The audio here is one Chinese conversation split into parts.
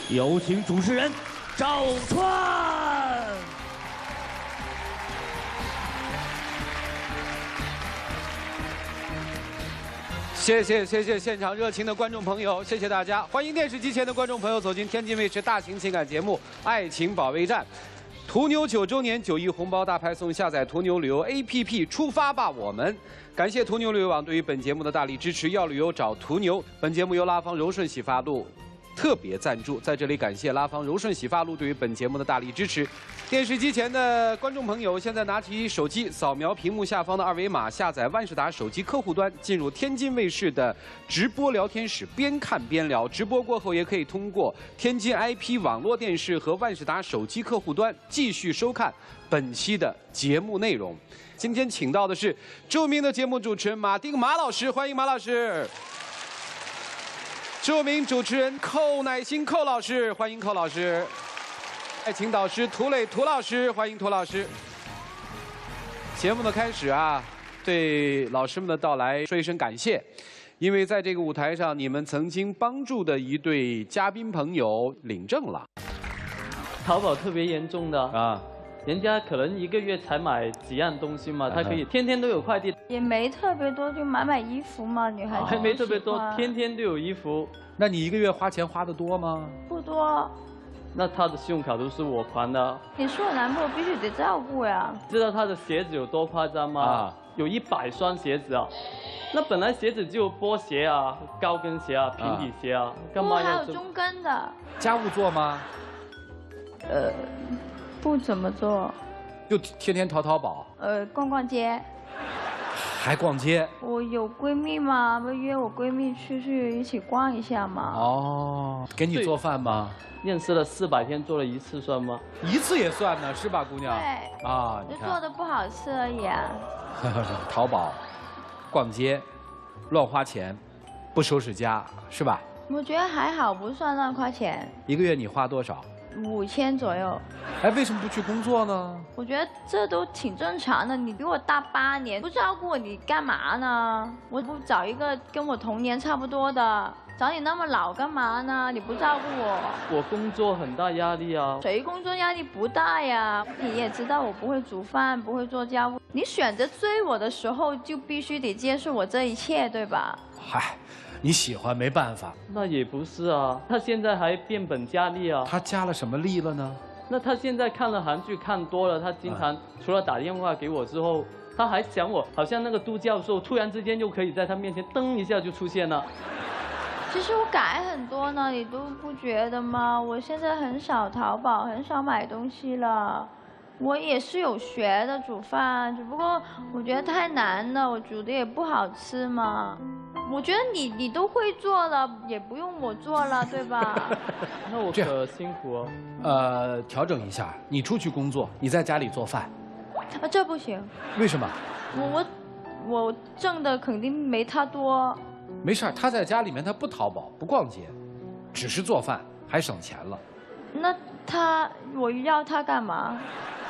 有请主持人赵川。 谢谢现场热情的观众朋友，谢谢大家！欢迎电视机前的观众朋友走进天津卫视大型情感节目《爱情保卫战》。途牛9周年9亿红包大派送，下载途牛旅游 APP， 出发吧我们！感谢途牛旅游网对于本节目的大力支持，要旅游找途牛。本节目由拉芳柔顺洗发露特别赞助，在这里感谢拉芳柔顺洗发露对于本节目的大力支持。电视机前的观众朋友，现在拿起手机，扫描屏幕下方的二维码，下载万事达手机客户端，进入天津卫视的直播聊天室，边看边聊。直播过后，也可以通过天津 IP 网络电视和万事达手机客户端继续收看本期的节目内容。今天请到的是著名的节目主持人马丁马老师，欢迎马老师。著名主持人寇乃馨寇老师，欢迎寇老师。爱情导师涂磊涂老师，欢迎涂老师。节目的开始啊，对老师们的到来说一声感谢，因为在这个舞台上，你们曾经帮助的一对嘉宾朋友领证了。 淘宝特别严重的啊，人家可能1个月才买几样东西嘛，他可以天天都有快递。 也没特别多，就买衣服嘛，女孩子。 还没特别多，天天都有衣服。 那你1个月花钱花得多吗？ 不多。 那他的信用卡都是我还的。 你是我男朋友，必须得照顾呀。 知道他的鞋子有多夸张吗？有100双鞋子啊。那本来鞋子就有波鞋啊、高跟鞋啊、平底鞋啊，干嘛要？ 还有中跟的。 家务做吗？ 不怎么做。 就天天淘宝。 逛逛街。 还逛街？我有闺蜜嘛，不约我闺蜜出去一起逛一下嘛。 哦，给你做饭吗？ 认识了400天，做了1次算吗 ？1次也算呢，是吧，姑娘？ 对。 啊， 就做的不好吃而已啊。 淘宝、逛街、乱花钱，不收拾家，是吧？ 我觉得还好，不算乱花钱。 1个月你花多少 ？5000左右。 哎，为什么不去工作呢？ 我觉得这都挺正常的。你比我大8年，不照顾我，你干嘛呢？我不找一个跟我同年差不多的，找你那么老干嘛呢？你不照顾我。 我工作很大压力啊。 谁工作压力不大呀？你也知道我不会煮饭，不会做家务。你选择追我的时候，就必须得接受我这一切，对吧？ 嗨。你喜欢没办法， 那也不是啊，他现在还变本加厉啊。 他加了什么力了呢？ 那他现在看了韩剧看多了，他经常除了打电话给我之后，他还想我，好像那个都教授突然之间就可以在他面前噔一下就出现了。 其实我改很多呢，你都不觉得吗？我现在很少淘宝，很少买东西了。我也是有学的煮饭，只不过我觉得太难了，我煮的也不好吃嘛。我觉得你都会做了，也不用我做了，对吧？ 那我可辛苦哦。 调整一下，你出去工作，你在家里做饭。 这不行。 为什么？ 我挣的肯定没他多。 没事，他在家里面他不淘宝不逛街，只是做饭，还省钱了。 那我要他干嘛？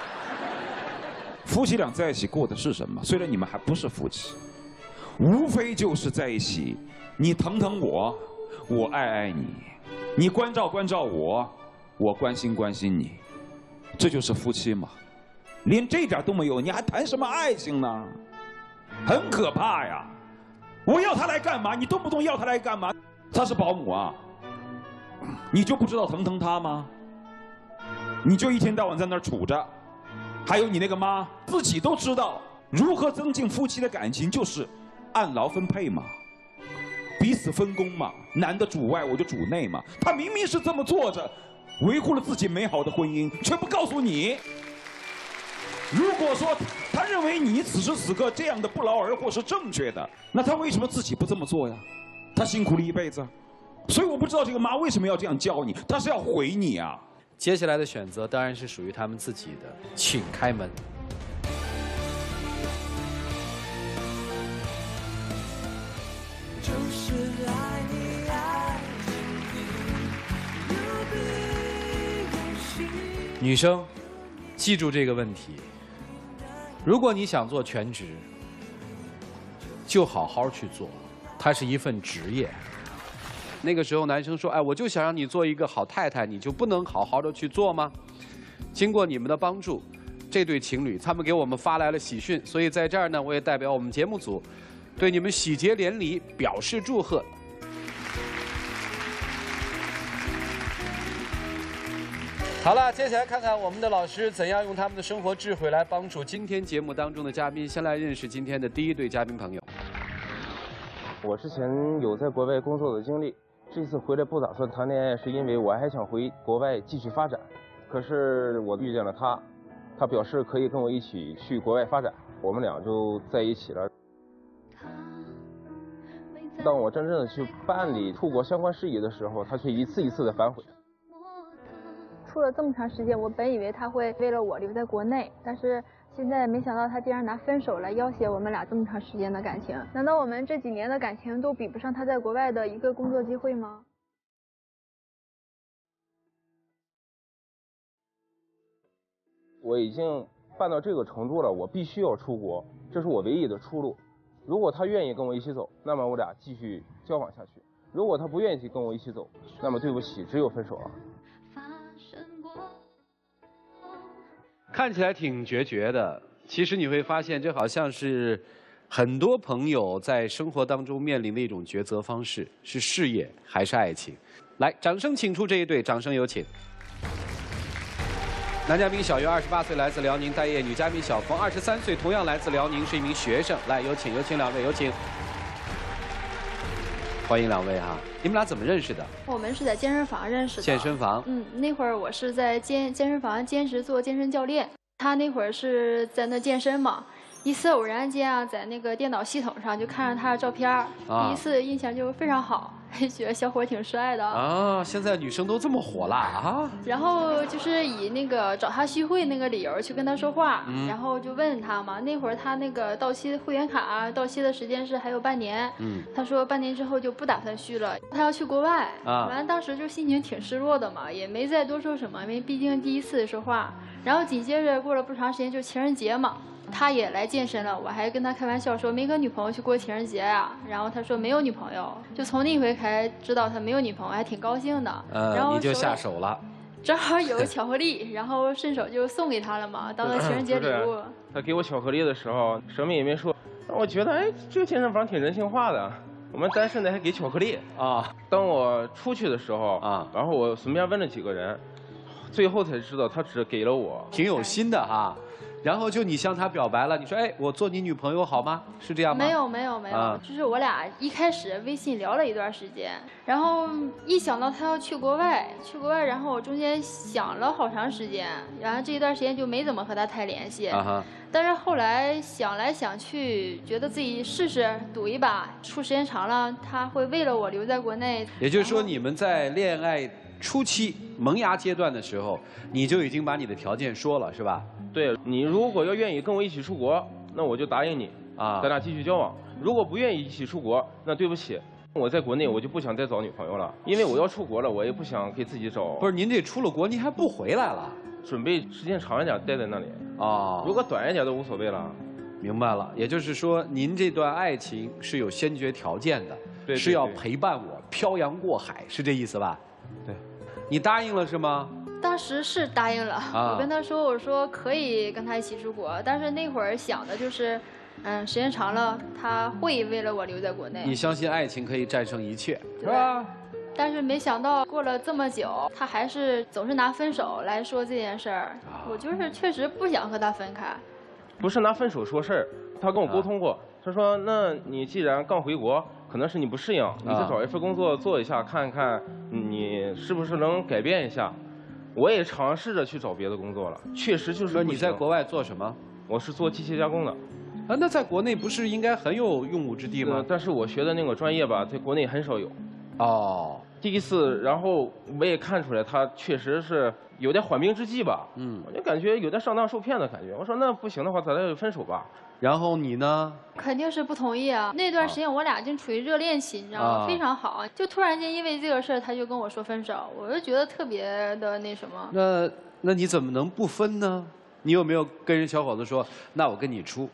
夫妻俩在一起过的是什么？虽然你们还不是夫妻。无非就是在一起，你疼疼我，我爱爱你；你关照关照我，我关心关心你。这就是夫妻嘛。连这点都没有，你还谈什么爱情呢？很可怕呀！我要他来干嘛？你动不动要他来干嘛？他是保姆啊，你就不知道疼疼他吗？你就一天到晚在那儿杵着。还有你那个妈，自己都知道如何增进夫妻的感情，就是按劳分配嘛，彼此分工嘛，男的主外，我就主内嘛。他明明是这么做着，维护了自己美好的婚姻，却不告诉你。如果说他认为你此时此刻这样的不劳而获是正确的，那他为什么自己不这么做呀？他辛苦了一辈子，所以我不知道这个妈为什么要这样教你，他是要毁你啊。 接下来的选择当然是属于他们自己的，请开门。女生，记住这个问题：如果你想做全职，就好好去做，它是一份职业。 那个时候男生说，哎，我就想让你做一个好太太，你就不能好好的去做吗？经过你们的帮助，这对情侣他们给我们发来了喜讯，所以在这儿呢，我也代表我们节目组，对你们喜结连理表示祝贺。好了，接下来看看我们的老师怎样用他们的生活智慧来帮助今天节目当中的嘉宾。先来认识今天的第一对嘉宾朋友。 我之前有在国外工作的经历，这次回来不打算谈恋爱，是因为我还想回国外继续发展。可是我遇见了他，他表示可以跟我一起去国外发展，我们俩就在一起了。当我真正的去办理出国相关事宜的时候，他却一次一次的反悔。 处了这么长时间，我本以为他会为了我留在国内，但是现在没想到他竟然拿分手来要挟我们俩这么长时间的感情。难道我们这几年的感情都比不上他在国外的一个工作机会吗？ 我已经办到这个程度了，我必须要出国，这是我唯一的出路。如果他愿意跟我一起走，那么我俩继续交往下去；如果他不愿意跟我一起走，那么对不起，只有分手了。 看起来挺决绝的，其实你会发现，这好像是很多朋友在生活当中面临的一种抉择方式，是事业还是爱情？来，掌声请出这一对，掌声有请。男嘉宾小月，28岁，来自辽宁待业；女嘉宾小冯，23岁，同样来自辽宁，是一名学生。来，有请两位，有请。欢迎两位哈，你们俩怎么认识的？ 我们是在健身房认识的。 健身房。 那会儿我是在健身房兼职做健身教练，他那会儿是在那健身嘛。一次偶然间啊，在那个电脑系统上就看着他的照片，第一次印象就非常好，觉得小伙挺帅的啊。现在女生都这么火辣啊！ 然后就是以那个找他续会那个理由去跟他说话，然后就问他嘛，那会儿他那个到期会员卡到期的时间是还有半年，他说半年之后就不打算续了，他要去国外啊。完了当时就心情挺失落的嘛，也没再多说什么，因为毕竟第一次说话。然后紧接着过了不长时间就情人节嘛。他也来健身了，我还跟他开玩笑说没跟女朋友去过情人节呀，然后他说没有女朋友，就从那回才知道他没有女朋友，还挺高兴的。然后你就下手了， 正好有个巧克力，然后顺手就送给他了嘛，当个情人节礼物。 他给我巧克力的时候什么也没说，我觉得哎，这个健身房挺人性化的，我们单身的还给巧克力啊。当我出去的时候啊，然后我随便问了几个人，最后才知道他只给了我， 挺有心的哈。然后就你向他表白了，你说哎，我做你女朋友好吗？是这样吗？ 没有，就是我俩一开始微信聊了一段时间，然后一想到他要去国外，然后我中间想了好长时间，然后这一段时间就没怎么和他太联系。但是后来想来想去，觉得自己试试赌一把，处时间长了，他会为了我留在国内。 也就是说，你们在恋爱初期萌芽阶段的时候，你就已经把你的条件说了，是吧？ 对，你如果要愿意跟我一起出国，那我就答应你啊，咱俩继续交往。如果不愿意一起出国，那对不起，我在国内我就不想再找女朋友了，因为我要出国了，我也不想给自己找。 不是，您这出了国，您还不回来了？ 准备时间长一点待在那里啊， 如果短一点都无所谓了。 明白了，也就是说，您这段爱情是有先决条件的， 对， 是要陪伴我漂洋过海，是这意思吧？ 对， 你答应了是吗？ 当时是答应了，我跟他说，我说可以跟他一起出国，但是那会儿想的就是，时间长了他会为了我留在国内。 你相信爱情可以战胜一切，是吧？ 但是没想到过了这么久，他还是总是拿分手来说这件事儿。我就是确实不想和他分开。 不是拿分手说事儿，他跟我沟通过，他说，那你既然刚回国，可能是你不适应，你再找一份工作做一下，看看你是不是能改变一下。我也尝试着去找别的工作了，确实就是不行。 你在国外做什么？ 我是做机械加工的。 那在国内不是应该很有用武之地吗？ 但是我学的那个专业吧，在国内很少有。 哦。 第一次，然后我也看出来他确实是有点缓兵之计吧。我就感觉有点上当受骗的感觉。我说那不行的话，咱俩就分手吧。 然后你呢？ 肯定是不同意啊！那段时间我俩正处于热恋期，你知道吗？非常好，就突然间因为这个事儿，他就跟我说分手，我就觉得特别的那什么。 那你怎么能不分呢？你有没有跟人小伙子说，那我跟你出？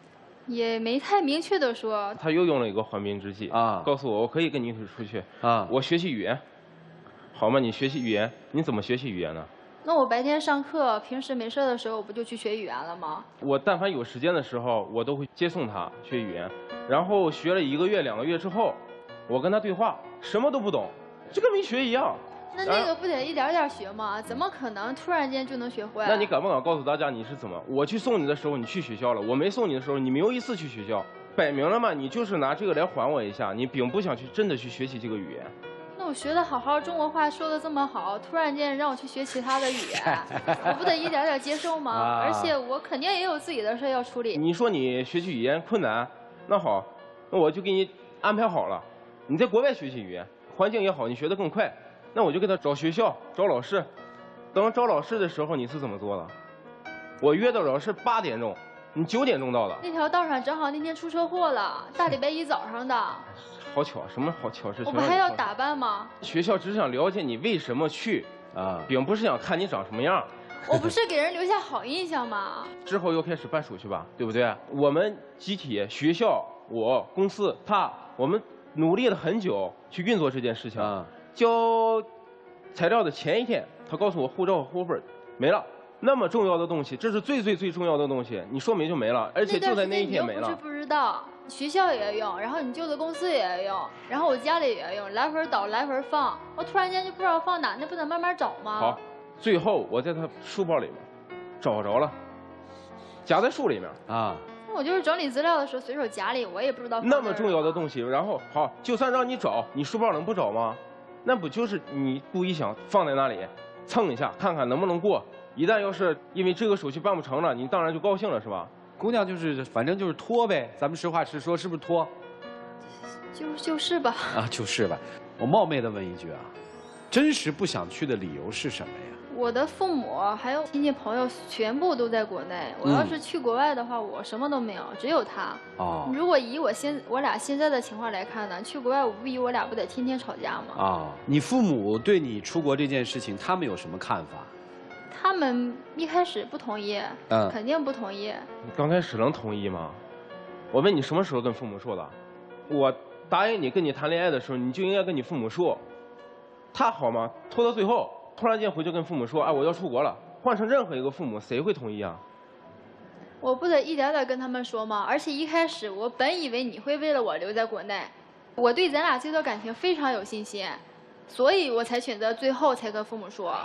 也没太明确的说。 他又用了一个缓兵之计啊， 告诉我可以跟你一起出去啊， 我学习语言，好吗？你学习语言，你怎么学习语言呢？ 那我白天上课，平时没事的时候，我不就去学语言了吗？ 我但凡有时间的时候，我都会接送他学语言，然后学了1个月、2个月之后，我跟他对话，什么都不懂，就跟没学一样。 那个不得一点点学吗？怎么可能突然间就能学会？ 那你敢不敢告诉大家你是怎么？我去送你的时候，你去学校了；我没送你的时候，你没有一次去学校，摆明了嘛，你就是拿这个来还我一下，你并不想去真的去学习这个语言。 那我学的好好，中国话说的这么好，突然间让我去学其他的语言，我不得一点点接受吗？而且我肯定也有自己的事要处理。 你说你学习语言困难，那好，那我就给你安排好了，你在国外学习语言，环境也好，你学得更快。那我就给他找学校、找老师。等找老师的时候，你是怎么做的？我约的老师8点钟，你9点钟到的。 那条道上正好那天出车祸了，大礼拜一早上的。 好巧，什么好巧事？ 我不还要打扮吗？ 学校只是想了解你为什么去啊，并不是想看你长什么样。 我不是给人留下好印象吗？ 之后又开始办手续吧，对不对？我们集体、学校、我、公司、他，我们努力了很久去运作这件事情。交材料的前一天，他告诉我护照和户口本没了。那么重要的东西，这是最重要的东西，你说没就没了，而且就在那一天没了。 你又不是不知道，学校也要用，然后你旧的公司也要用，然后我家里也要用，来回倒来回放。我突然间就不知道放哪，那不得慢慢找吗？ 好，最后我在他书包里面找着了，夹在书里面啊。 那我就是整理资料的时候随手夹里，我也不知道放那么重要的东西，然后好，就算让你找，你书包能不找吗？那不就是你故意想放在那里蹭一下，看看能不能过？一旦要是因为这个手续办不成了，你当然就高兴了，是吧？ 姑娘就是反正就是拖呗，咱们实话实说，是不是拖？ 就是吧。 啊，就是吧。我冒昧的问一句啊，真实不想去的理由是什么呀？ 我的父母还有亲戚朋友全部都在国内，我要是去国外的话，我什么都没有，只有他。哦。如果以我俩现在的情况来看呢，去国外无疑我俩不得天天吵架吗？ 啊，你父母对你出国这件事情，他们有什么看法？ 他们一开始不同意，肯定不同意。 你刚开始能同意吗？我问你什么时候跟父母说的？我答应你跟你谈恋爱的时候，你就应该跟你父母说。他好吗？拖到最后，突然间回去跟父母说，哎，我要出国了。换成任何一个父母，谁会同意啊？ 我不得一点点跟他们说吗？而且一开始我本以为你会为了我留在国内，我对咱俩这段感情非常有信心，所以我才选择最后才跟父母说。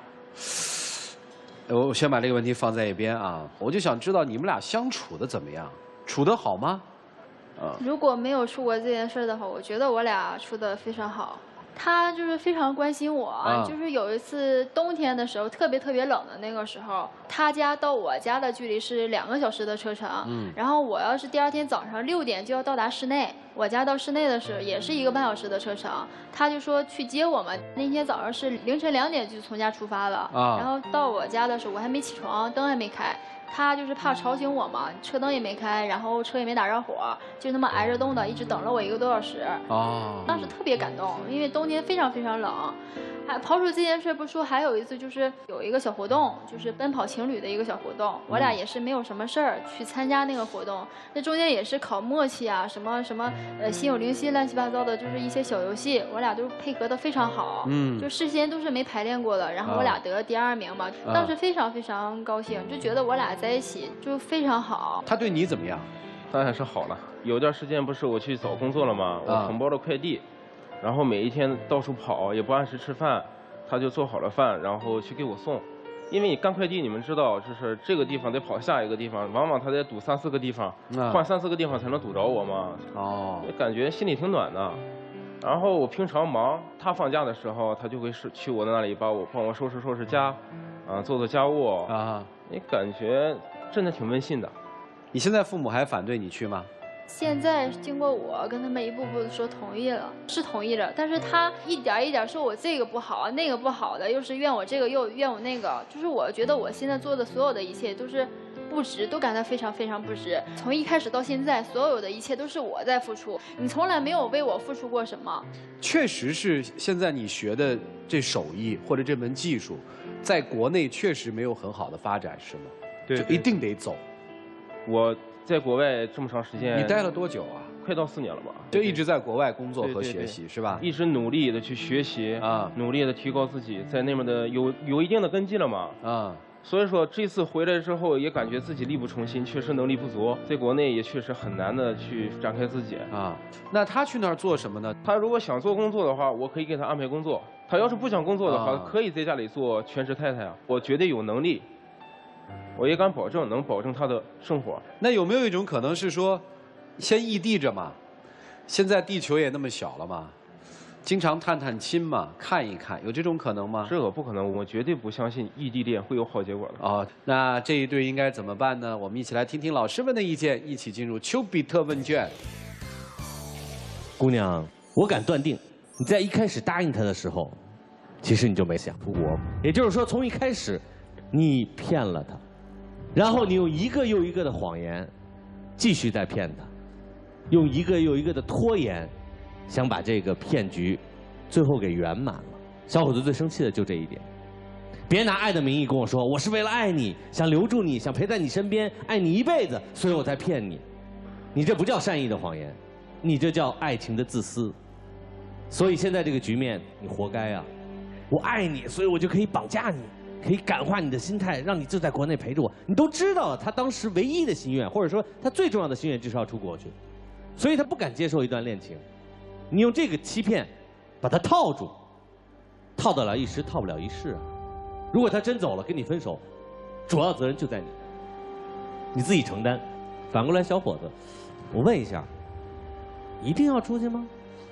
我先把这个问题放在一边啊，我就想知道你们俩相处的怎么样，处得好吗？ 如果没有出国这件事的话，我觉得我俩处得非常好。他就是非常关心我，就是有一次冬天的时候，特别冷的那个时候，他家到我家的距离是2个小时的车程，然后我要是第2天早上6点就要到达室内，我家到室内的时候也是1个半小时的车程，他就说去接我们。那天早上是凌晨2点就从家出发了，然后到我家的时候我还没起床，灯还没开。他就是怕吵醒我嘛，车灯也没开，然后车也没打着火，就那么挨着冻的，一直等了我1个多小时。当时特别感动，因为冬天非常冷。还刨除这件事不说，还有一次就是有一个小活动，就是奔跑情侣的一个小活动，我俩也是没有什么事儿去参加那个活动。那中间也是考默契啊，什么心有灵犀乱七八糟的，就是一些小游戏，我俩都配合得非常好。就事先都是没排练过的，然后我俩得了第2名嘛，当时非常高兴，就觉得我俩在一起就非常好。 他对你怎么样？ 当然是好了。有段时间不是我去找工作了吗？我承包了快递。然后每一天到处跑，也不按时吃饭，他就做好了饭，然后去给我送。因为你干快递，你们知道，就是这个地方得跑下一个地方，往往他得堵3、4个地方，换3、4个地方才能堵着我嘛。感觉心里挺暖的。然后我平常忙，他放假的时候，他就会去我那里帮我收拾家，做家务你感觉真的挺温馨的。 你现在父母还反对你去吗？ 现在经过我跟他们一步步的说同意了，是同意了，但是他一点说我这个不好，那个不好的，又是怨我这个，又怨我那个，就是我觉得我现在做的所有的一切都是不值，都感到非常不值。从一开始到现在，所有的一切都是我在付出，你从来没有为我付出过什么。 确实是现在你学的这手艺或者这门技术，在国内确实没有很好的发展，是吗？ 对， 就一定得走。 我在国外这么长时间， 你待了多久啊？ 快到4年了吧？ 就一直在国外工作和学习，是吧？ 一直努力的去学习啊，努力的提高自己，在那边的有一定的根基了嘛啊。所以说这次回来之后，也感觉自己力不从心，确实能力不足，在国内也确实很难的去展开自己啊。 那他去那儿做什么呢？ 他如果想做工作的话，我可以给他安排工作；他要是不想工作的话，可以在家里做全职太太啊。我绝对有能力，我也敢保证能保证他的生活。 那有没有一种可能是说，先异地着嘛？现在地球也那么小了嘛，经常探探亲嘛，看一看，有这种可能吗？ 这个不可能，我绝对不相信异地恋会有好结果的。 哦，那这一对应该怎么办呢？我们一起来听听老师们的意见，一起进入丘比特问卷。 姑娘，我敢断定，你在一开始答应他的时候，其实你就没想出国。也就是说，从一开始，你骗了他，然后你用一个又一个的谎言，继续在骗他，用一个又一个的拖延，想把这个骗局最后给圆满了。小伙子最生气的就这一点。别拿爱的名义跟我说，我是为了爱你，想留住你，想陪在你身边，爱你一辈子，所以我才骗你。你这不叫善意的谎言，你这叫爱情的自私。所以现在这个局面，你活该啊！我爱你，所以我就可以绑架你，可以感化你的心态，让你就在国内陪着我。你都知道他当时唯一的心愿，或者说他最重要的心愿就是要出国去，所以他不敢接受一段恋情。你用这个欺骗，把他套住，套得了一时，套不了一世啊！如果他真走了，跟你分手，主要责任就在你，你自己承担。反过来，小伙子，我问一下，一定要出去吗？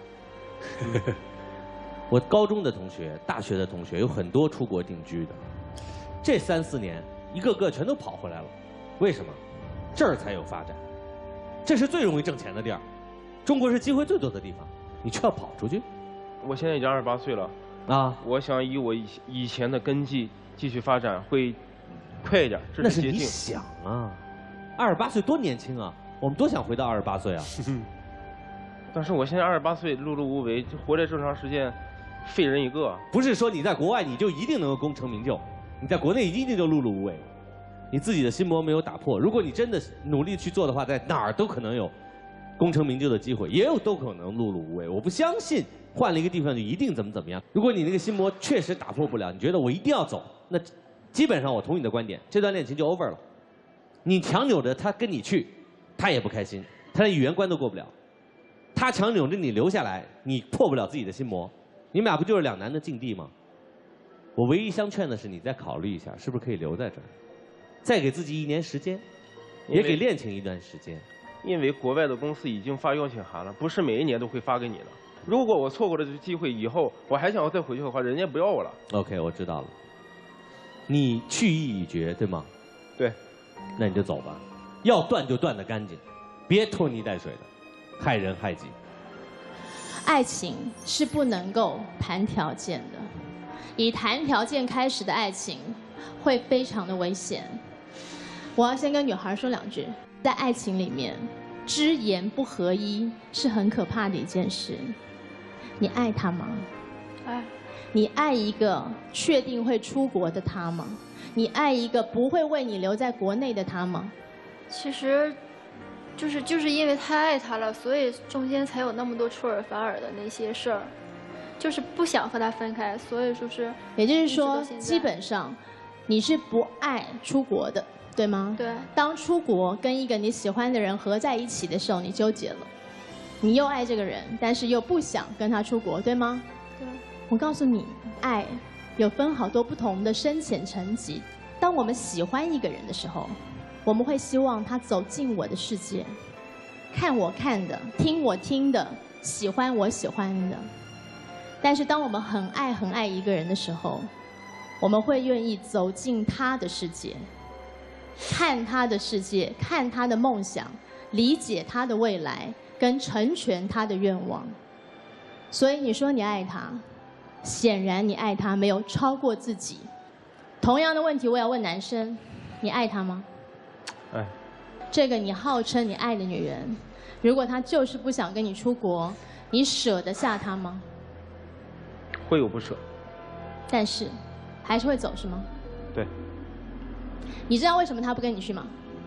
我高中的同学、大学的同学有很多出国定居的，这3、4年，一个个全都跑回来了。为什么？这儿才有发展，这是最容易挣钱的地儿，中国是机会最多的地方，你却要跑出去。 我现在已经28岁了啊，我想以我以前的根基继续发展，会快一点。 那是你想啊，28岁多年轻啊，我们多想回到28岁啊。 但是我现在28岁，碌碌无为，就活这么长时间，废人一个。 不是说你在国外你就一定能够功成名就，你在国内一定就碌碌无为，你自己的心魔没有打破。如果你真的努力去做的话，在哪儿都可能有功成名就的机会，也有都可能碌碌无为。我不相信换了一个地方就一定怎么样。如果你那个心魔确实打破不了，你觉得我一定要走，那基本上我同意你的观点，这段恋情就 over 了。你强扭着他跟你去，他也不开心，他连语言关都过不了。他强扭着你留下来，你破不了自己的心魔，你们俩不就是两难的境地吗？我唯一相劝的是，你再考虑一下，是不是可以留在这儿，再给自己1年时间，也给恋情一段时间。 因为国外的公司已经发邀请函了，不是每一年都会发给你的。如果我错过了这个机会，以后我还想要再回去的话，人家不要我了。 OK， 我知道了。你去意已决，对吗？ 对。 那你就走吧，要断就断得干净，别拖泥带水的。害人害己。 爱情是不能够谈条件的，以谈条件开始的爱情会非常的危险。我要先跟女孩说2句，在爱情里面，只言不合一是很可怕的一件事。你爱他吗？ 爱。 你爱一个确定会出国的他吗？你爱一个不会为你留在国内的他吗？ 其实。就是因为太爱他了，所以中间才有那么多出尔反尔的那些事儿，就是不想和他分开，所以说是。 也就是说，基本上你是不爱出国的，对吗？ 对。 当出国跟一个你喜欢的人合在一起的时候，你纠结了，你又爱这个人，但是又不想跟他出国，对吗？ 对。 我告诉你，爱有分好多不同的深浅层级。当我们喜欢一个人的时候，我们会希望他走进我的世界，看我看的，听我听的，喜欢我喜欢的。但是当我们很爱一个人的时候，我们会愿意走进他的世界，看他的世界，看他的梦想，理解他的未来，跟成全他的愿望。所以你说你爱他，显然你爱他没有超过自己。同样的问题我要问男生，你爱他吗？ 哎， 这个你号称你爱的女人，如果她就是不想跟你出国，你舍得下她吗？ 会有不舍， 但是还是会走是吗？ 对。 你知道为什么她不跟你去吗？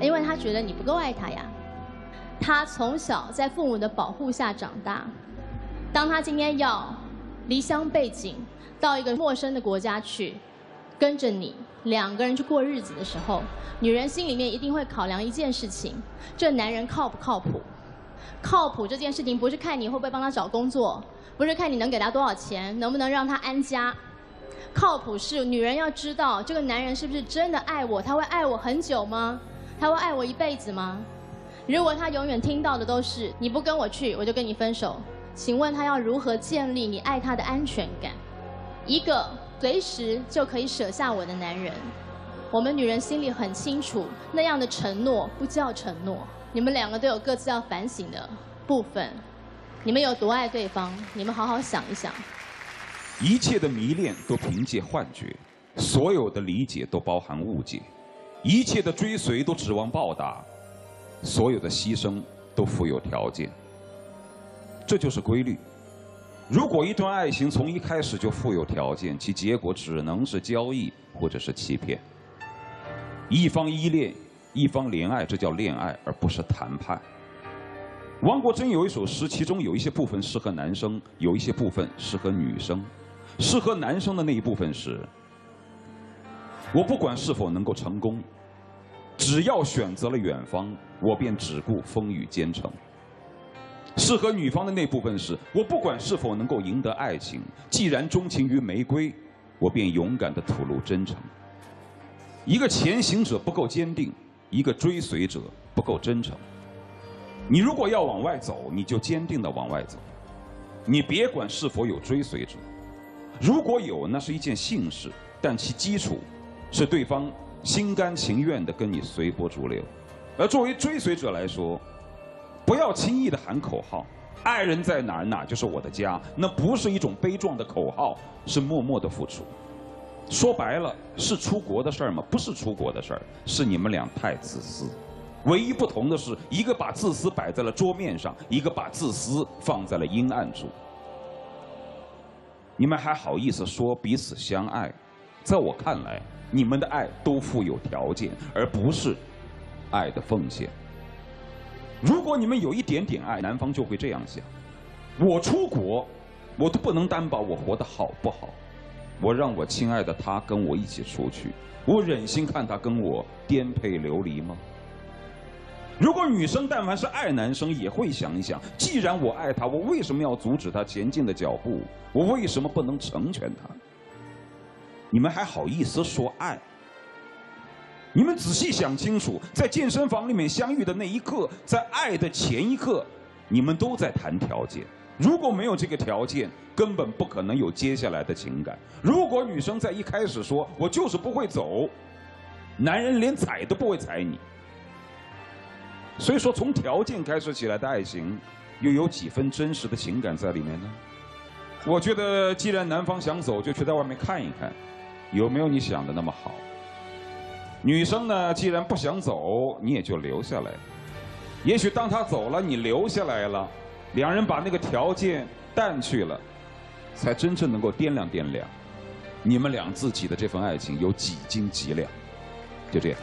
因为他觉得你不够爱他呀。他从小在父母的保护下长大，当他今天要离乡背井，到一个陌生的国家去，跟着你2个人去过日子的时候，女人心里面一定会考量一件事情：这男人靠不靠谱？靠谱这件事情不是看你会不会帮他找工作，不是看你能给他多少钱，能不能让他安家。靠谱是女人要知道这个男人是不是真的爱我，他会爱我很久吗？他会爱我一辈子吗？如果他永远听到的都是你不跟我去，我就跟你分手，请问他要如何建立你爱他的安全感？一个随时就可以舍下我的男人，我们女人心里很清楚，那样的承诺不叫承诺。你们2个都有各自要反省的部分，你们有多爱对方，你们好好想一想。 一切的迷恋都凭借幻觉，所有的理解都包含误解，一切的追随都指望报答，所有的牺牲都附有条件。这就是规律。如果一段爱情从一开始就附有条件，其结果只能是交易或者是欺骗。一方依恋，一方怜爱，这叫恋爱，而不是谈判。汪国真有一首诗，其中有一些部分适合男生，有一些部分适合女生。适合男生的那一部分是：我不管是否能够成功，只要选择了远方，我便只顾风雨兼程。适合女方的那部分是：我不管是否能够赢得爱情，既然钟情于玫瑰，我便勇敢地吐露真诚。一个前行者不够坚定，一个追随者不够真诚。你如果要往外走，你就坚定地往外走，你别管是否有追随者。如果有，那是一件幸事，但其基础是对方心甘情愿地跟你随波逐流。而作为追随者来说，不要轻易地喊口号，爱人在哪儿哪就是我的家，那不是一种悲壮的口号，是默默的付出。说白了，是出国的事儿吗？不是出国的事儿，是你们俩太自私。唯一不同的是，一个把自私摆在了桌面上，一个把自私放在了阴暗处。你们还好意思说彼此相爱？在我看来，你们的爱都附有条件，而不是爱的奉献。如果你们有一点点爱，男方就会这样想：我出国，我都不能担保我活得好不好。我让我亲爱的他跟我一起出去，我忍心看他跟我颠沛流离吗？如果女生但凡是爱男生，也会想一想：既然我爱他，我为什么要阻止他前进的脚步？我为什么不能成全他？你们还好意思说爱？你们仔细想清楚，在健身房里面相遇的那一刻，在爱的前一刻，你们都在谈条件。如果没有这个条件，根本不可能有接下来的情感。如果女生在一开始说我就是不会走，男人连踩都不会踩你。所以说，从条件开始起来的爱情，又有几分真实的情感在里面呢？我觉得，既然男方想走，就去在外面看一看，有没有你想的那么好。女生呢，既然不想走，你也就留下来。也许当他走了，你留下来了，两人把那个条件淡去了，才真正能够掂量掂量，你们俩自己的这份爱情有几斤几两。就这样。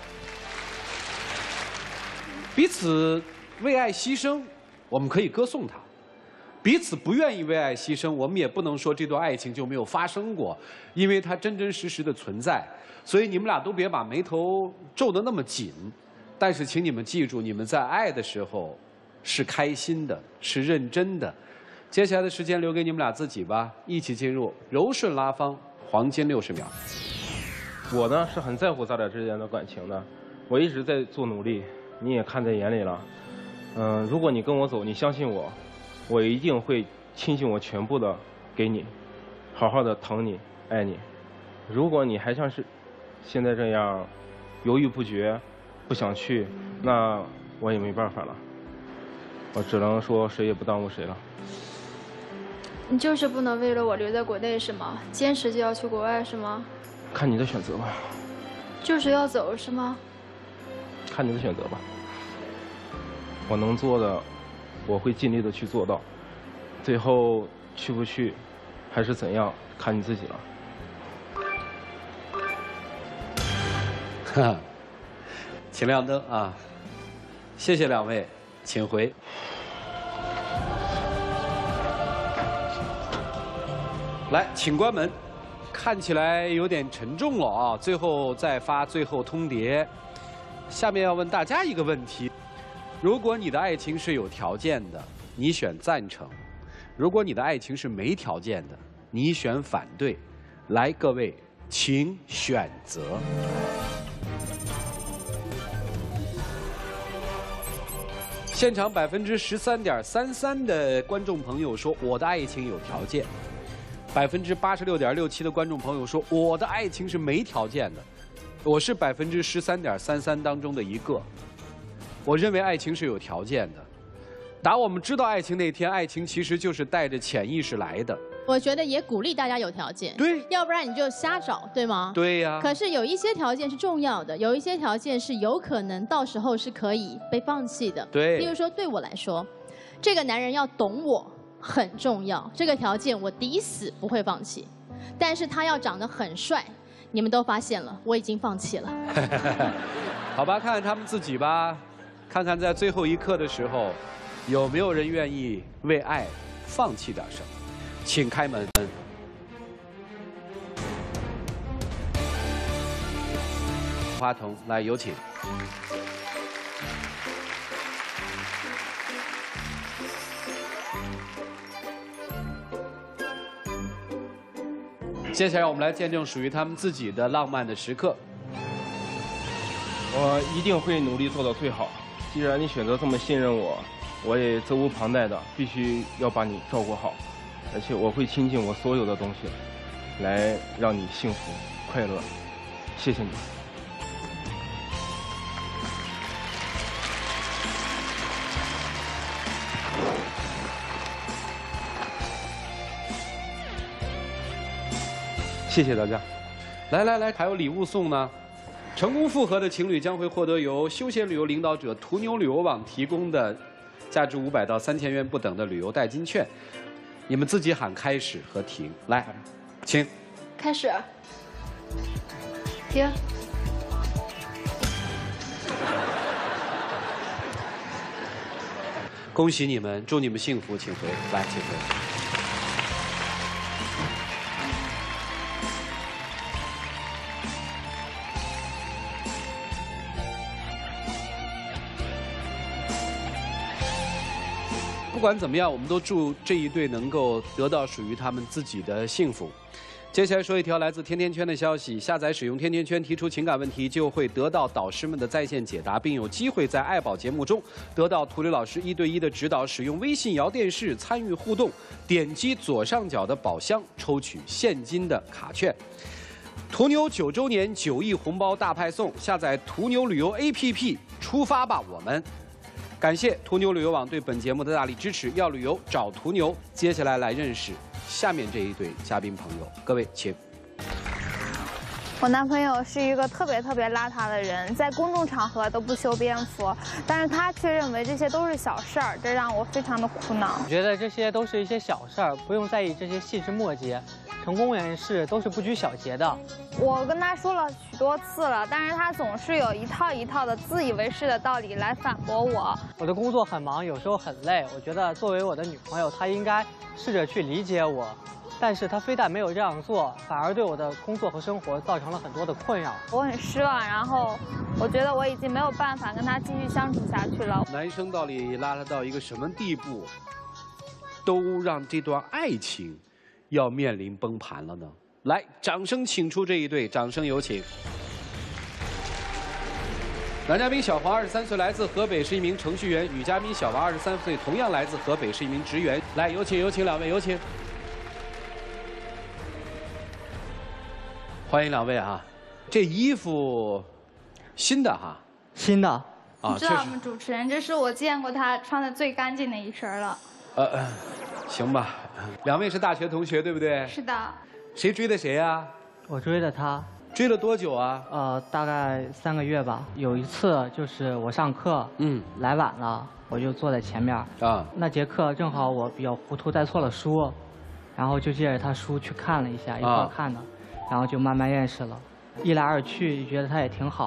彼此为爱牺牲，我们可以歌颂他；彼此不愿意为爱牺牲，我们也不能说这段爱情就没有发生过，因为它真真实实的存在。所以你们俩都别把眉头皱得那么紧，但是请你们记住，你们在爱的时候是开心的，是认真的。接下来的时间留给你们俩自己吧，一起进入柔顺拉芳黄金60秒。 我呢是很在乎咱俩之间的感情的，我一直在做努力。你也看在眼里了，如果你跟我走，你相信我，我一定会倾尽我全部的给你，好好的疼你、爱你。如果你还像是现在这样犹豫不决、不想去，那我也没办法了，我只能说谁也不耽误谁了。 你就是不能为了我留在国内是吗？坚持就要去国外是吗？ 看你的选择吧。 就是要走是吗？ 看你的选择吧，我能做的，我会尽力的去做到。最后去不去，还是怎样，看你自己了。 哈， 请亮灯啊！谢谢两位，请回。来，请关门。看起来有点沉重了啊！最后再发最后通牒。下面要问大家一个问题：如果你的爱情是有条件的，你选赞成；如果你的爱情是没条件的，你选反对。来，各位，请选择。现场13.33%的观众朋友说我的爱情有条件，86.67%的观众朋友说我的爱情是没条件的。我是13.33%当中的一个，我认为爱情是有条件的。打我们知道爱情那天，爱情其实就是带着潜意识来的。 我觉得也鼓励大家有条件， 对， 要不然你就瞎找，对吗？ 对呀。 可是有一些条件是重要的，有一些条件是有可能到时候是可以被放弃的。 对。 例如说，对我来说，这个男人要懂我很重要，这个条件我抵死不会放弃。但是他要长得很帅，你们都发现了，我已经放弃了。 好吧，看看他们自己吧，看看在最后一刻的时候，有没有人愿意为爱放弃点什么。请开门。花童，来有请。接下来我们来见证属于他们自己的浪漫的时刻。 我一定会努力做到最好。既然你选择这么信任我，我也责无旁贷的，必须要把你照顾好。而且我会倾尽我所有的东西，来让你幸福快乐。谢谢你。谢谢大家。 来，还有礼物送呢。成功复合的情侣将会获得由休闲旅游领导者途牛旅游网提供的价值500到3000元不等的旅游代金券。你们自己喊开始和停，来，请。 开始。停。 恭喜你们，祝你们幸福，请回，来，请回。不管怎么样，我们都祝这一对能够得到属于他们自己的幸福。接下来说一条来自甜甜圈的消息：下载使用甜甜圈提出情感问题，就会得到导师们的在线解答，并有机会在爱宝节目中得到涂磊老师1对1的指导。使用微信摇电视参与互动，点击左上角的宝箱抽取现金的卡券。途牛9周年9亿红包大派送，下载途牛旅游 APP， 出发吧，我们！感谢途牛旅游网对本节目的大力支持，要旅游找途牛。接下来来认识下面这一对嘉宾朋友，各位请。 我男朋友是一个特别邋遢的人，在公众场合都不修边幅，但是他却认为这些都是小事儿，这让我非常的苦恼。 我觉得这些都是一些小事儿，不用在意这些细枝末节。成功人士都是不拘小节的。 我跟他说了许多次了，但是他总是有一套一套的自以为是的道理来反驳我。 我的工作很忙，有时候很累。我觉得作为我的女朋友，她应该试着去理解我。但是她非但没有这样做，反而对我的工作和生活造成了很多的困扰。 我很失望，然后我觉得我已经没有办法跟他继续相处下去了。 男生到底拉他到一个什么地步，都让这段爱情要面临崩盘了呢？来，掌声请出这一对，掌声有请。男嘉宾小黄23岁，来自河北，是一名程序员；女嘉宾小王23岁，同样来自河北，是一名职员。来，有请两位，有请。欢迎两位啊！这衣服新的哈？ 新的。 你知道吗，主持人，这是我见过他穿的最干净的一身了。 行吧。两位是大学同学对不对？ 是的。 谁追的谁呀？ 我追的他。 追了多久啊？ 大概3个月吧。有一次就是我上课，来晚了，我就坐在前面啊。那节课正好我比较糊涂，带错了书，然后就借着他书去看了一下，一块看的，然后就慢慢认识了。一来二去，觉得他也挺好，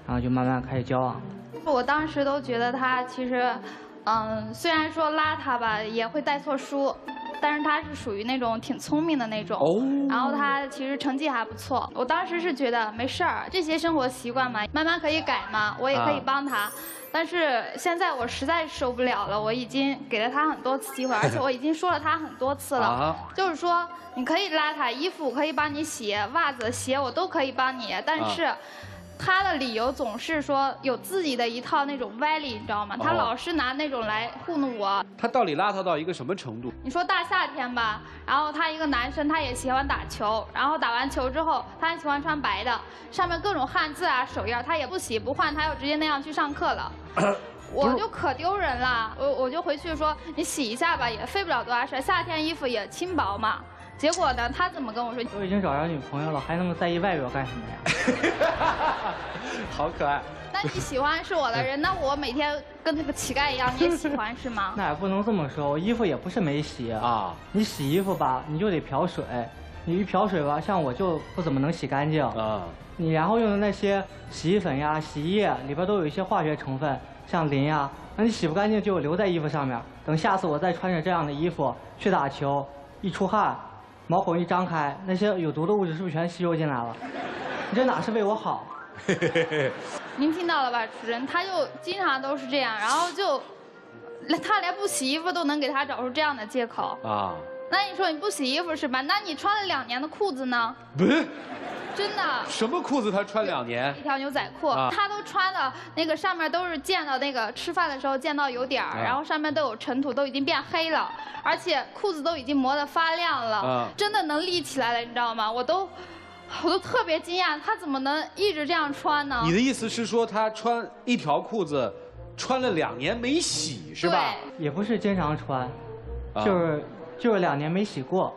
然后就慢慢开始交往。 我当时都觉得他其实，虽然说邋遢吧，也会带错书。但是他是属于那种挺聪明的那种，然后他其实成绩还不错。我当时是觉得没事儿，这些生活习惯嘛，慢慢可以改嘛，我也可以帮他。但是现在我实在受不了了，我已经给了他很多次机会，而且我已经说了他很多次了，就是说你可以邋遢，衣服我可以帮你洗，袜子、鞋我都可以帮你，但是。他的理由总是说有自己的一套那种歪理，你知道吗？他老是拿那种来糊弄我。 他到底邋遢到一个什么程度？ 你说大夏天吧，然后他一个男生，他也喜欢打球，然后打完球之后，他还喜欢穿白的，上面各种汉字啊、手印，他也不洗不换，他又直接那样去上课了。我就可丢人了，我就回去说你洗一下吧，也费不了多大事，夏天衣服也轻薄嘛。结果呢？他怎么跟我说？ 都已经找着女朋友了，还那么在意外表干什么呀？ 好可爱。 那你喜欢是我的人，那我每天跟那个乞丐一样，你也喜欢是吗？ 那也不能这么说，我衣服也不是没洗啊。你洗衣服吧，你就得漂水，你一漂水吧，像我就不怎么能洗干净啊。你然后用的那些洗衣粉呀、洗衣液里边都有一些化学成分，像磷呀，那你洗不干净就留在衣服上面。等下次我再穿着这样的衣服去打球，一出汗。毛孔一张开，那些有毒的物质是不是全吸收进来了？你这哪是为我好？ 您听到了吧，主任？他就经常都是这样，然后就，他连不洗衣服都能给他找出这样的借口啊。那你说你不洗衣服是吧？那你穿了2年的裤子呢？ 不是。 真的？ 什么裤子他穿2年？ 一条牛仔裤，他都穿的那个上面都是溅到那个吃饭的时候溅到油点儿，然后上面都有尘土，都已经变黑了，而且裤子都已经磨得发亮了，真的能立起来了，你知道吗？我都特别惊讶，他怎么能一直这样穿呢？ 你的意思是说他穿一条裤子穿了2年没洗是吧？ 也不是经常穿，就是2年没洗过。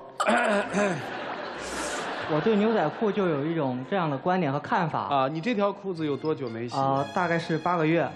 我对牛仔裤就有一种这样的观点和看法啊。 你这条裤子有多久没洗？ 大概是8个月。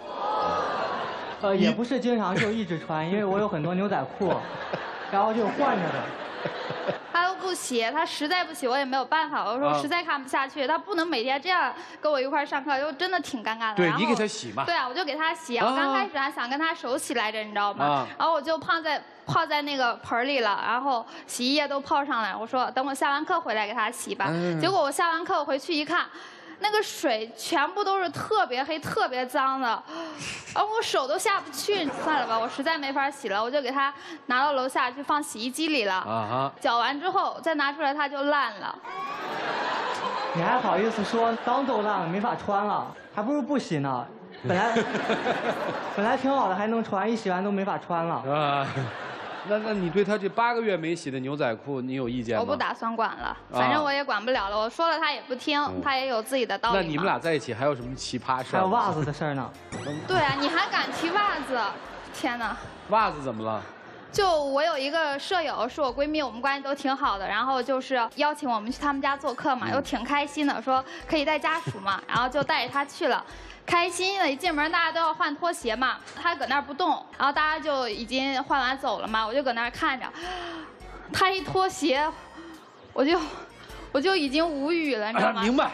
也不是经常就一直穿，因为我有很多牛仔裤，然后就换着的。 他都不洗，他实在不洗，我也没有办法。我说实在看不下去，他不能每天这样跟我一块上课，就真的挺尴尬的。 对你给他洗嘛。 对啊，我就给他洗。我刚开始还想跟他手洗来着，你知道吗？然后我就泡在那个盆里了，然后洗衣液都泡上来。我说等我下完课回来给他洗吧。结果我下完课回去一看，那个水全部都是特别黑、特别脏的，然后我手都下不去。算了吧，我实在没法洗了，我就给他拿到楼下去放洗衣机里了。搅完之后再拿出来，它就烂了。 你还好意思说裆都烂了，没法穿了，还不如不洗呢。本来挺好的，还能穿，一洗完都没法穿了。 那你对他这8个月没洗的牛仔裤，你有意见吗？ 我不打算管了，反正我也管不了了。我说了他也不听，他也有自己的道理。 那你们俩在一起还有什么奇葩事？ 还有袜子的事儿呢。 对啊，你还敢提袜子？天哪！ 袜子怎么了？ 就我有一个舍友是我闺蜜，我们关系都挺好的，然后就是邀请我们去他们家做客嘛，又挺开心的，说可以带家属嘛，然后就带着她去了。开心的，一进门大家都要换拖鞋嘛，他搁那儿不动，然后大家就已经换完走了嘛，我就搁那儿看着，他一脱鞋，我就已经无语了，你知道吗？ 明白，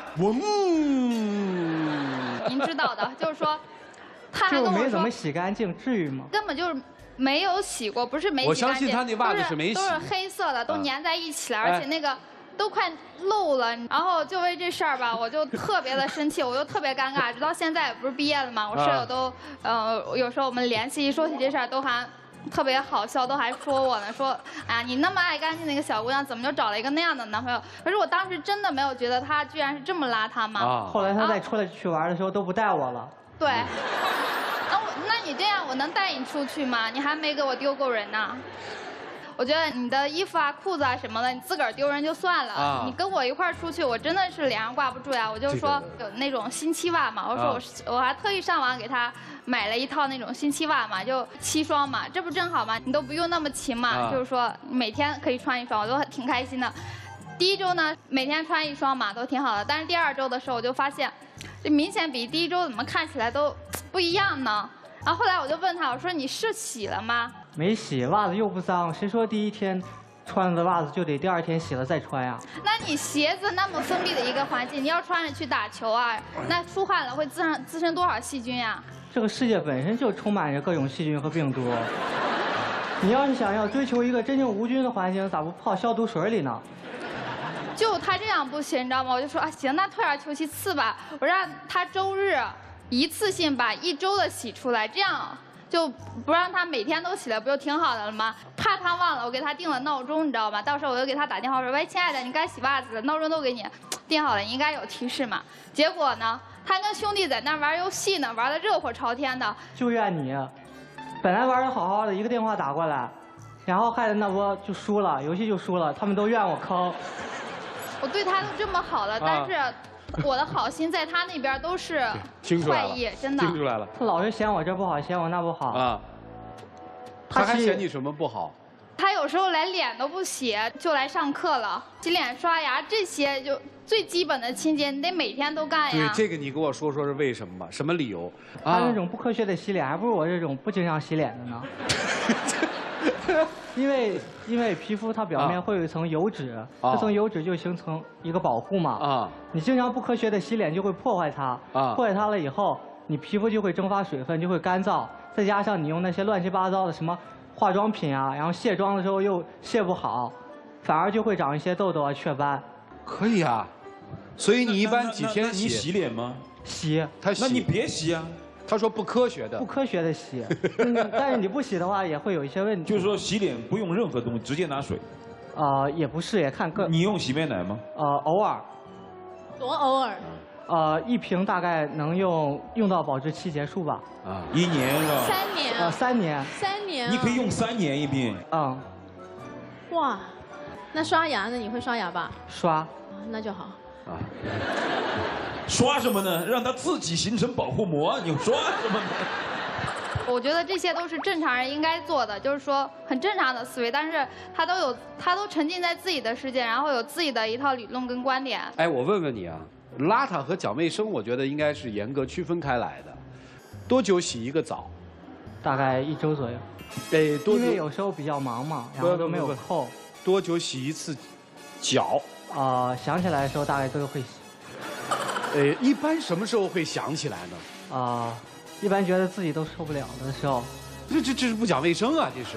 您知道的，就是说，他还跟我说没怎么洗干净，至于吗？ 根本就是没有洗过，不是没洗干净， 我相信他那袜子是没洗， 都是黑色的，都粘在一起了，而且那个。都快漏了，然后就为这事儿吧，我就特别的生气，我就特别尴尬。直到现在不是毕业了嘛，我舍友都，有时候我们联系，一说起这事儿都还特别好笑，都还说我呢，说啊你那么爱干净的一个小姑娘，怎么就找了一个那样的男朋友？可是我当时真的没有觉得他居然是这么邋遢嘛。 后来他再出来去玩的时候都不带我了。 对。那你这样我能带你出去吗？你还没给我丢够人呢。我觉得你的衣服啊、裤子啊什么的，你自个儿丢人就算了，你跟我一块儿出去，我真的是脸上挂不住呀。我就说有那种新七袜嘛，我说我还特意上网给他买了一套那种新七袜嘛，就7双嘛，这不正好吗？你都不用那么勤嘛，就是说每天可以穿1双，我都挺开心的。第1周呢，每天穿1双嘛，都挺好的。但是第2周的时候，我就发现，这明显比第1周怎么看起来都不一样呢？然后后来我就问他，我说你是洗了吗？ 没洗，袜子又不脏，谁说第1天穿的袜子就得第2天洗了再穿呀。 那你鞋子那么封闭的一个环境，你要穿着去打球啊，那出汗了会滋生多少细菌呀？ 这个世界本身就充满着各种细菌和病毒。你要是想要追求一个真正无菌的环境，咋不泡消毒水里呢？ 就他这样不行，你知道吗？我就说啊，行，那退而求其次吧，我让他周日一次性把1周的洗出来，这样就不让他每天都洗了，不就挺好的了吗？怕他忘了，我给他定了闹钟，你知道吗？到时候我就给他打电话说，喂，亲爱的，你该洗袜子了，闹钟都给你定好了，你应该有提示嘛。结果呢，他跟兄弟在那玩游戏呢，玩得热火朝天的。 就怨你，本来玩得好好的，一个电话打过来，然后害得那波就输了，游戏就输了，他们都怨我坑。 我对他都这么好了，但是我的好心在他那边都是坏意，真的。 听出来了。 他老是嫌我这不好，嫌我那不好。啊。 他还嫌你什么不好？ 他有时候连脸都不洗，就来上课了。洗脸、刷牙这些就最基本的清洁，你得每天都干呀。 对，这个你跟我说说是为什么吧？什么理由？ 他那种不科学的洗脸，还不如我这种不经常洗脸的呢。因为皮肤它表面会有一层油脂，这层油脂就形成一个保护嘛。你经常不科学的洗脸就会破坏它，破坏它了以后，你皮肤就会蒸发水分，就会干燥，再加上你用那些乱七八糟的什么化妆品啊，然后卸妆的时候又卸不好，反而就会长一些痘痘啊、雀斑。 可以啊，所以你一般几天你洗脸吗？ 洗。 他洗。 那你别洗啊。 他说不科学的。 不科学的洗，但是你不洗的话也会有一些问题。 就是说洗脸不用任何东西，直接拿水。 也不是，也看个。 你用洗面奶吗？ 偶尔。 多偶尔？ 一瓶大概能用到保质期结束吧。 1年是吧 ？3年。 3年。 3年。 你可以用3年一瓶。 哇，那刷牙呢？你会刷牙吧？ 刷。 那就好。 刷什么呢？让它自己形成保护膜，你刷什么呢？ 我觉得这些都是正常人应该做的，就是说很正常的思维，但是他都沉浸在自己的世界，然后有自己的一套理论跟观点。 哎，我问问你啊，邋遢和讲卫生，我觉得应该是严格区分开来的。多久洗一个澡？ 大概1周左右。因为有时候比较忙嘛，然后都没有空。 多久洗一次脚？ 想起来的时候大概都会洗。 一般什么时候会想起来呢？一般觉得自己都受不了的时候。 这是不讲卫生啊！这是。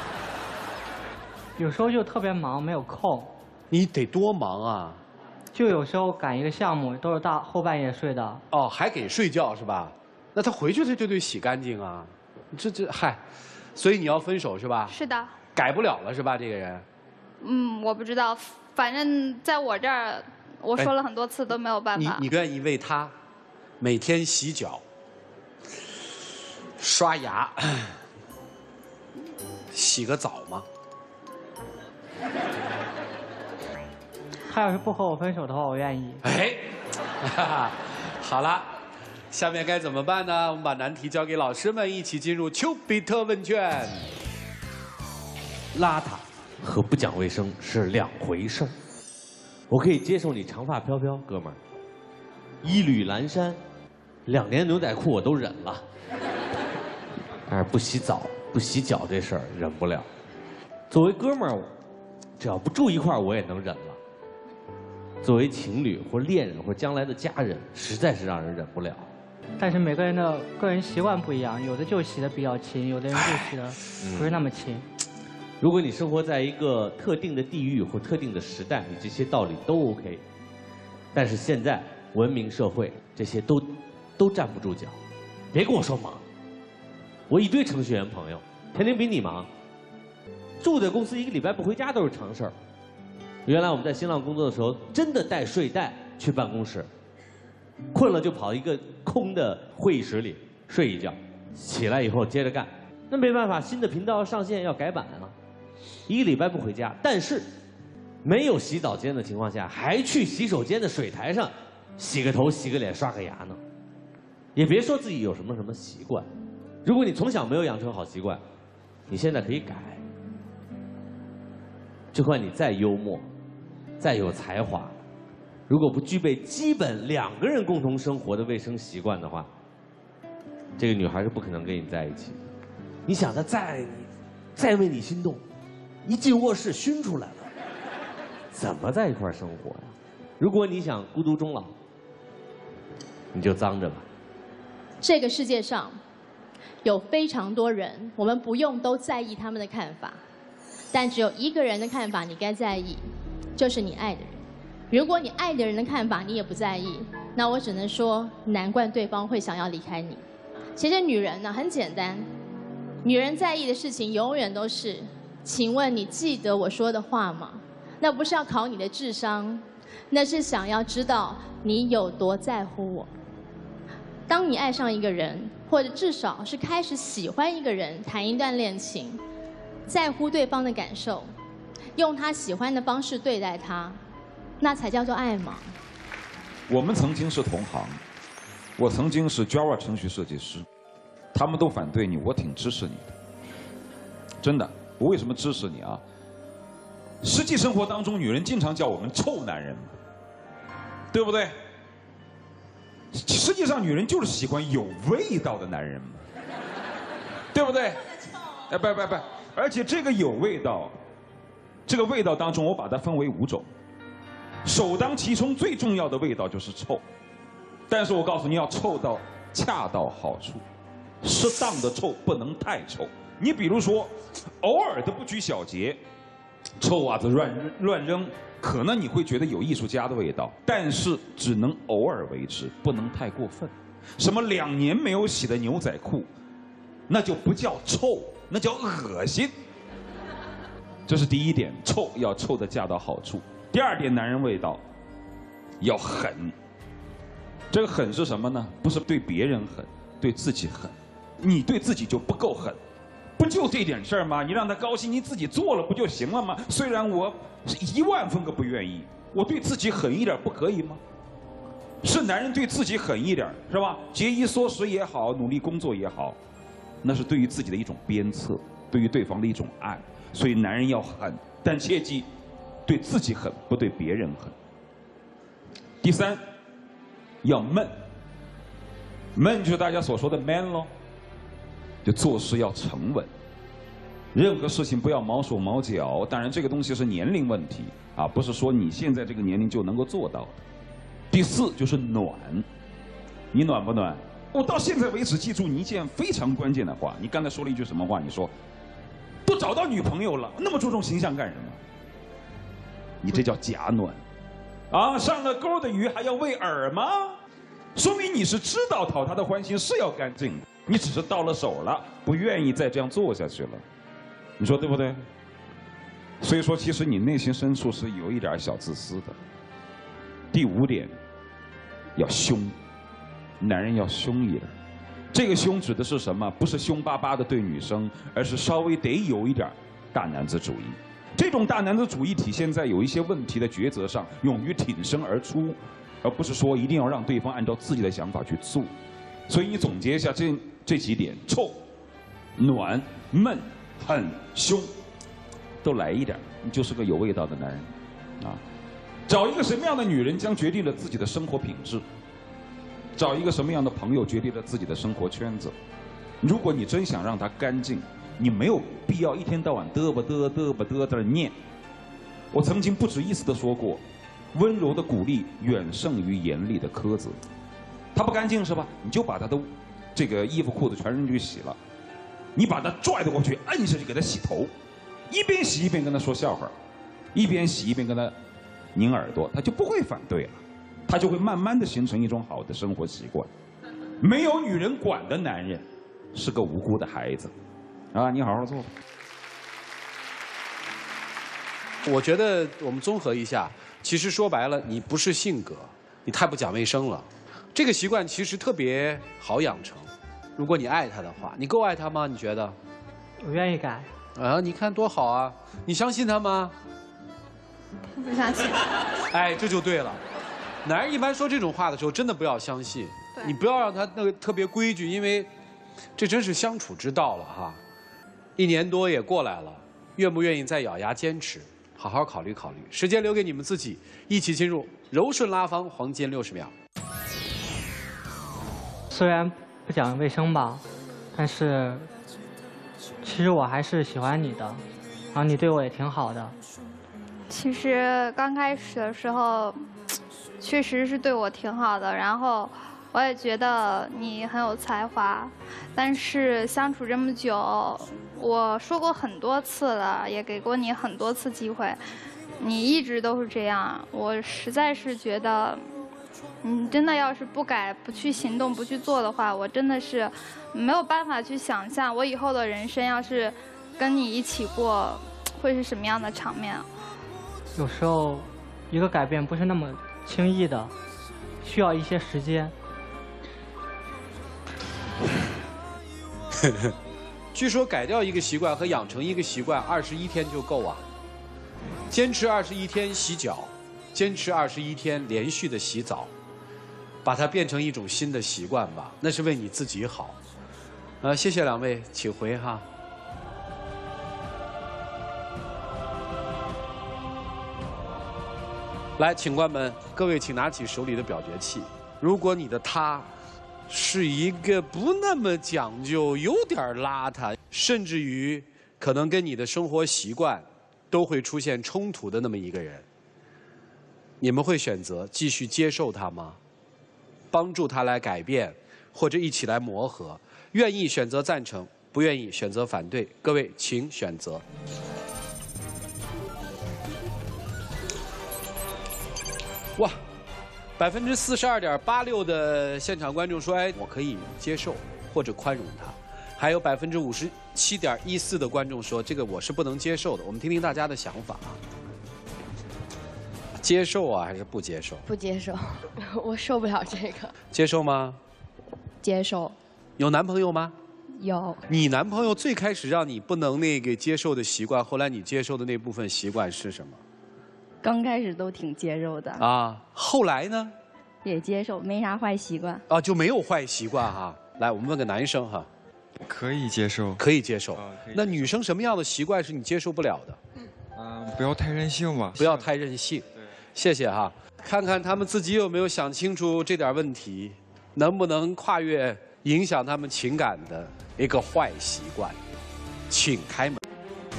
有时候就特别忙，没有空。 你得多忙啊！ 就有时候赶一个项目，都是后半夜睡的。 还给睡觉是吧？那他回去他就得洗干净啊！嗨，所以你要分手是吧？ 是的。 改不了了是吧？这个人。 我不知道，反正在我这儿。我说了很多次都没有办法。 你愿意为他每天洗脚、刷牙、洗个澡吗？ 他要是不和我分手的话，我愿意。 好了，下面该怎么办呢？我们把难题交给老师们，一起进入丘比特问卷。 邋遢和不讲卫生是2回事儿。我可以接受你长发飘飘，哥们儿，一缕蓝衫，2年牛仔裤我都忍了，但是不洗澡、不洗脚这事儿忍不了。作为哥们儿，只要不住一块儿我也能忍了。作为情侣或恋人或将来的家人，实在是让人忍不了。 但是每个人的个人习惯不一样，有的就洗得比较勤，有的人就洗得不是那么勤。 如果你生活在一个特定的地域或特定的时代，你这些道理都 OK。但是现在文明社会，这些都站不住脚。别跟我说忙，我一堆程序员朋友，天天比你忙，住在公司1个礼拜不回家都是常事儿。原来我们在新浪工作的时候，真的带睡袋去办公室，困了就跑一个空的会议室里睡一觉，起来以后接着干。那没办法，新的频道要上线要改版啊。1个礼拜不回家，但是没有洗澡间的情况下，还去洗手间的水台上洗个头、洗个脸、刷个牙呢。也别说自己有什么习惯，如果你从小没有养成好习惯，你现在可以改。就算你再幽默、再有才华，如果不具备基本2个人共同生活的卫生习惯的话，这个女孩是不可能跟你在一起的。你想她再为你心动， 一进卧室熏出来了，怎么在一块儿生活呀？如果你想孤独终老，你就脏着吧。 这个世界上有非常多人，我们不用都在意他们的看法，但只有一个人的看法你该在意，就是你爱的人。如果你爱的人的看法你也不在意，那我只能说，难怪对方会想要离开你。其实女人呢，很简单，女人在意的事情永远都是，请问你记得我说的话吗？那不是要考你的智商，那是想要知道你有多在乎我。当你爱上一个人，或者至少是开始喜欢一个人，谈一段恋情，在乎对方的感受，用他喜欢的方式对待他，那才叫做爱吗？ 我们曾经是同行，我曾经是 Java 程序设计师，他们都反对你，我挺支持你的。真的，我为什么支持你啊？实际生活当中，女人经常叫我们臭男人嘛，对不对？实际上，女人就是喜欢有味道的男人嘛，对不对？哎，不，而且这个有味道，这个味道当中，我把它分为5种。首当其冲最重要的味道就是臭，但是我告诉你要臭到恰到好处，适当的臭，不能太臭。你比如说，偶尔的不拘小节，臭袜子乱扔，可能你会觉得有艺术家的味道，但是只能偶尔为之，不能太过分。什么2年没有洗的牛仔裤，那就不叫臭，那叫恶心。这是第一点，臭要臭得恰到好处。第二点，男人味道要狠。这个狠是什么呢？不是对别人狠，对自己狠。你对自己就不够狠，不就这点事儿吗？你让他高兴，你自己做了不就行了吗？虽然我是10000分个不愿意，我对自己狠一点不可以吗？是男人对自己狠一点，是吧？节衣缩食也好，努力工作也好，那是对于自己的一种鞭策，对于对方的一种爱。所以男人要狠，但切记对自己狠，不对别人狠。第3，要闷。闷就是大家所说的 man 咯，就做事要沉稳，任何事情不要毛手毛脚。当然，这个东西是年龄问题啊，不是说你现在这个年龄就能够做到的。第4就是暖，你暖不暖？我到现在为止记住你一件非常关键的话，你刚才说了一句什么话？你说都找到女朋友了，那么注重形象干什么？你这叫假暖，啊，上了钩的鱼还要喂饵吗？说明你是知道讨他的欢心是要干净的，你只是到了手了，不愿意再这样做下去了，你说对不对？所以说，其实你内心深处是有一点小自私的。第5点，要凶，男人要凶一点。这个凶指的是什么？不是凶巴巴的对女生，而是稍微得有一点大男子主义。这种大男子主义体现在有一些问题的抉择上，勇于挺身而出，而不是说一定要让对方按照自己的想法去做。所以你总结一下这几点：臭、暖、闷、狠、凶，都来一点，你就是个有味道的男人，啊！找一个什么样的女人，将决定了自己的生活品质；找一个什么样的朋友，决定了自己的生活圈子。如果你真想让她干净，你没有必要一天到晚嘚吧在那念。我曾经不止一次的说过，温柔的鼓励远胜于严厉的苛责。他不干净是吧？你就把他的这个衣服裤子全扔去洗了，你把他拽得过去，摁下去给他洗头，一边洗一边跟他说笑话，一边洗一边跟他拧耳朵，他就不会反对了，他就会慢慢的形成一种好的生活习惯。没有女人管的男人是个无辜的孩子。啊，你好好做。 我觉得我们综合一下，其实说白了，你不是性格，你太不讲卫生了。这个习惯其实特别好养成。如果你爱他的话，你够爱他吗？你觉得？ 我愿意改。 啊，你看多好啊！你相信他吗？ 不相信。 哎，这就对了。男人一般说这种话的时候，真的不要相信。你不要让他那个特别规矩，因为这真是相处之道了哈。1年多也过来了，愿不愿意再咬牙坚持？好好考虑考虑。时间留给你们自己，一起进入柔顺拉芳黄金60秒。 虽然不讲卫生吧，但是其实我还是喜欢你的。 然后你对我也挺好的。 其实刚开始的时候，确实是对我挺好的，然后我也觉得你很有才华，但是相处这么久，我说过很多次了，也给过你很多次机会，你一直都是这样，我实在是觉得，你真的要是不改、不去行动、不去做的话，我真的是没有办法去想象我以后的人生要是跟你一起过，会是什么样的场面。 有时候，一个改变不是那么轻易的，需要一些时间。 据说改掉一个习惯和养成一个习惯21天就够啊。坚持21天洗脚，坚持21天连续的洗澡，把它变成一种新的习惯吧，那是为你自己好。谢谢两位，请回哈。来，请官们，各位请拿起手里的表决器。如果你的他是一个不那么讲究、有点邋遢，甚至于可能跟你的生活习惯都会出现冲突的那么一个人，你们会选择继续接受他吗？帮助他来改变，或者一起来磨合？愿意选择赞成，不愿意选择反对。各位，请选择。哇，42.86%的现场观众说：“哎，我可以接受或者宽容他。”还有57.14%的观众说：“这个我是不能接受的。”我们听听大家的想法啊。接受啊，还是不接受？ 不接受，我受不了这个。 接受吗？ 接受。 有男朋友吗？ 有。 你男朋友最开始让你不能那个接受的习惯，后来你接受的那部分习惯是什么？ 刚开始都挺接受的啊，后来呢？ 也接受，没啥坏习惯啊，就没有坏习惯哈。来，我们问个男生哈， 可以接受， 可以接受。那女生什么样的习惯是你接受不了的？ 不要太任性吧。 不要太任性。谢谢哈。看看他们自己有没有想清楚这点问题，能不能跨越影响他们情感的一个坏习惯？请开门。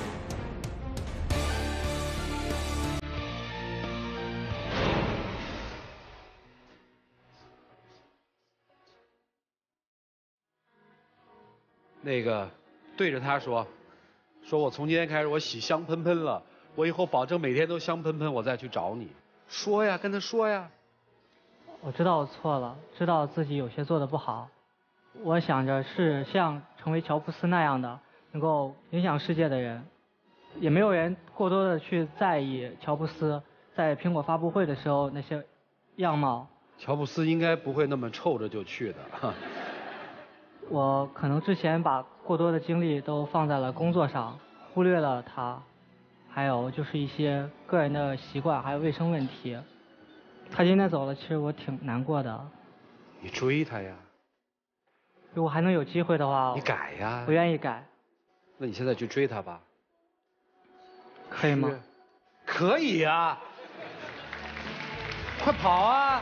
那个对着他说，我从今天开始我洗香喷喷了，我以后保证每天都香喷喷，我再去找你。说呀，跟他说呀。 我知道我错了，知道自己有些做的不好。我想着是像成为乔布斯那样的，能够影响世界的人。也没有人过多的去在意乔布斯在苹果发布会的时候那些样貌。 乔布斯应该不会那么臭着就去的。 我可能之前把过多的精力都放在了工作上，忽略了他，还有就是一些个人的习惯，还有卫生问题。他今天走了，其实我挺难过的。 你追他呀？ 如果还能有机会的话， 你改呀。 我愿意改。 那你现在去追他吧。 可以吗？ 可以呀。快跑啊！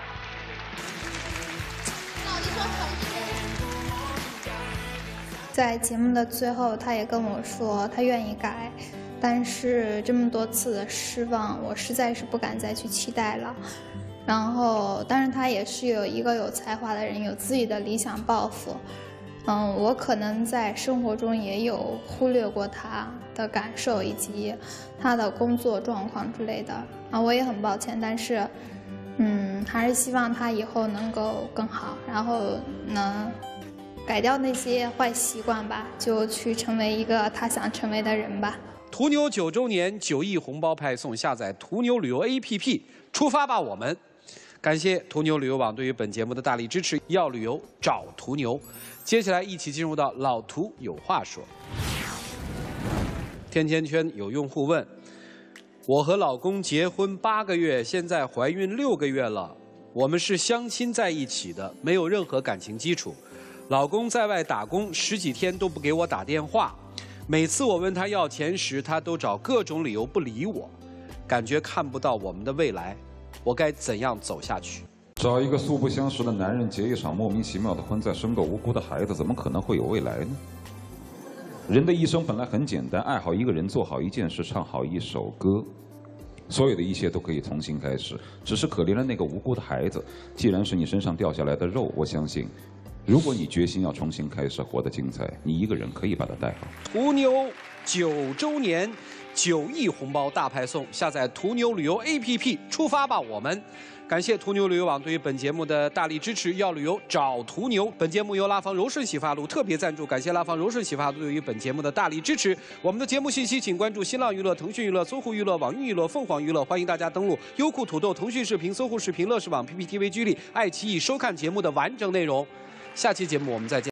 在节目的最后，他也跟我说他愿意改，但是这么多次的失望，我实在是不敢再去期待了。然后，但是他也是一个有才华的人，有自己的理想抱负。我可能在生活中也有忽略过他的感受以及他的工作状况之类的啊，我也很抱歉，但是还是希望他以后能够更好，然后能改掉那些坏习惯吧，就去成为一个他想成为的人吧。 途牛9周年9亿红包派送，下载途牛旅游 APP， 出发吧我们！感谢途牛旅游网对于本节目的大力支持，要旅游找途牛。接下来一起进入到老途有话说。天天圈有用户问：我和老公结婚8个月，现在怀孕6个月了，我们是相亲在一起的，没有任何感情基础。老公在外打工10几天都不给我打电话，每次我问他要钱时，他都找各种理由不理我，感觉看不到我们的未来，我该怎样走下去？ 找一个素不相识的男人结一场莫名其妙的婚，再生个无辜的孩子，怎么可能会有未来呢？ 人的一生本来很简单，爱好一个人，做好一件事，唱好一首歌，所有的一切都可以重新开始。只是可怜了那个无辜的孩子。既然是你身上掉下来的肉，我相信，如果你决心要重新开始，活得精彩，你一个人可以把它带好。 途牛9周年9亿红包大派送，下载途牛旅游 APP， 出发吧我们！感谢途牛旅游网对于本节目的大力支持，要旅游找途牛。本节目由拉芳柔顺洗发露特别赞助，感谢拉芳柔顺洗发露对于本节目的大力支持。我们的节目信息请关注新浪娱乐、腾讯娱乐、搜狐娱乐、网易娱乐、凤凰娱乐，欢迎大家登录优酷、土豆、腾讯视频、搜狐视频、乐视网、PPTV 居里、爱奇艺收看节目的完整内容。下期节目我们再见。